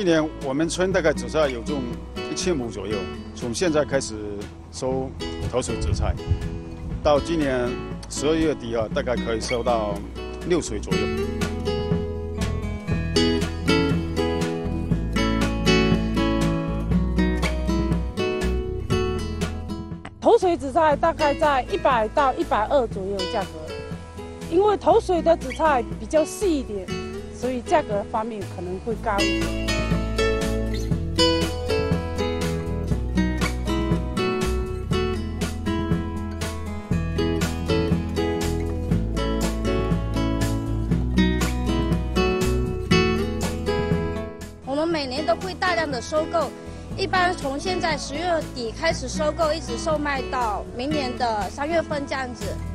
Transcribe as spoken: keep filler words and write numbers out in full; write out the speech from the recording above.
今年我们村大概紫菜有种一千亩左右，从现在开始收头水紫菜，到今年十二月底啊，大概可以收到六水左右。 头水紫菜大概在一百到一百二左右价格，因为头水的紫菜比较细一点，所以价格方面可能会高一点。 我们每年都会大量的收购。 一般从现在十月底开始收购，一直售卖到明年的三月份这样子。